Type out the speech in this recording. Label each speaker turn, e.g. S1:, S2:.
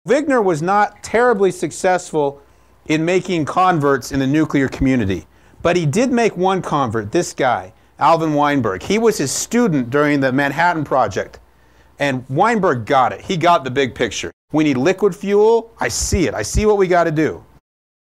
S1: Wigner was not terribly successful in making converts in the nuclear community, but he did make one convert, this guy, Alvin Weinberg. He was his student during the Manhattan Project, and Weinberg got it. He got the big picture. We need liquid fuel. I see it. I see what we got to do.